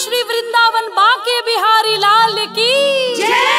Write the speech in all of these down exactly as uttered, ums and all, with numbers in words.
श्री वृंदावन बाके बिहारी लाल की जय।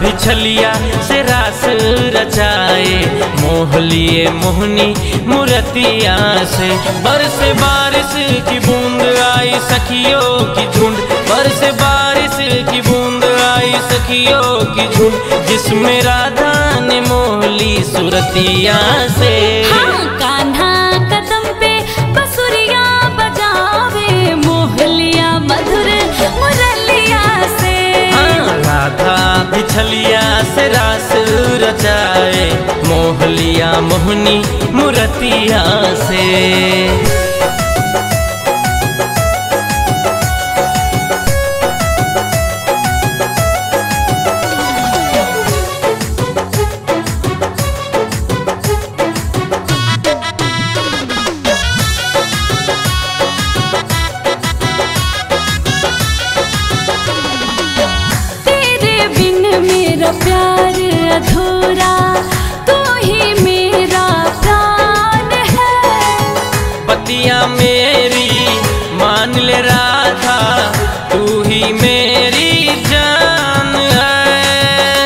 बिछलिया से रास रचाए, मोह लिए मोहनी मूर्तिया से। बरस बारिश की बूंद आई सखियों की झुंड, बरस बारिश की बूंद आई सखियों की झुंड, जिसमें राधा ने मोह ली सुरतिया से। हाँ, कान्हा कदम पे बसुरिया बजावे, मोह लिया मधुर मुरलिया से। हाँ, राधा बिछलिया से रास रचाए, मोह लिया मोहनी मूर्तिया से। प्यार अधूरा, तू ही मेरा प्राण है। बतिया मेरी मान ले राधा, तू ही मेरी जान है।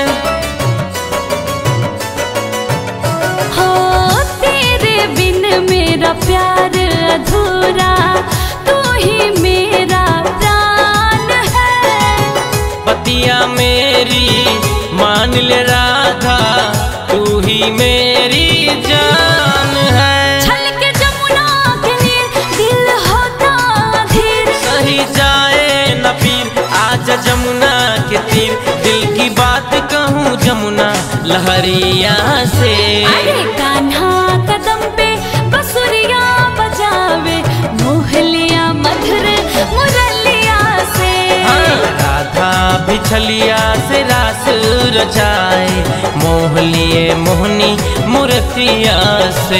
हो तेरे बिन मेरा प्यार अधूरा, तू ही मेरा प्राण है। बतिया मेरी मान ले राधा, तू ही मेरी जान है। छलके जमुना के नीर, दिल होता धीर, सही जाए न पीर, आजा जमुना के तीर। दिल की बात कहूँ जमुना लहरिया से। अरे कान्हा कदम पे बसुरिया बजावे, मोह लिया मधुर मुरलिया से। हाँ, राधा बिछलिया से रास रचाए, मोह लिए मोहनी मूर्तिया से।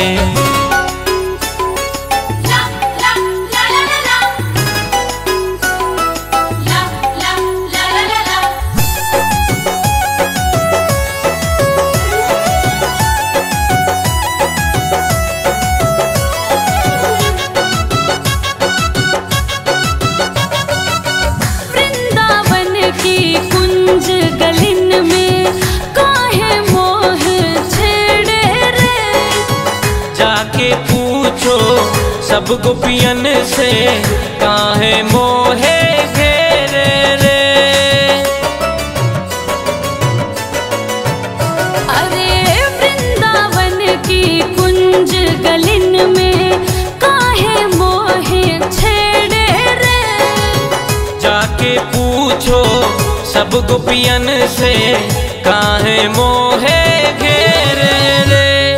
सब गोपियन से काहे मोहे घेरे रे। अरे वृंदावन की कुंज गलिन में काहे मोहे छेड़े रे। जाके पूछो सब गोपियन से काहे मोहे घेरे रे।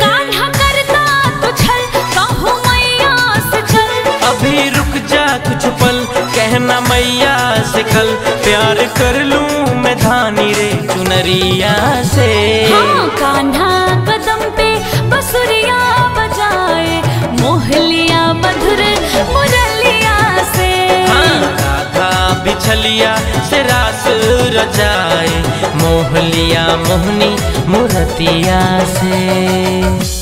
अभी रुक जा कुछ पल, कहना मैया से कल, प्यार कर लूं मैं धानी रे चुनरिया से। हाँ, कान्हा कदम पे बसुरिया बजाए, मोह लिया मधुर मुरलिया से। हाँ, राधा बिछलिया से रास रचाए, मोह लिया मोहनी मूर्तिया से।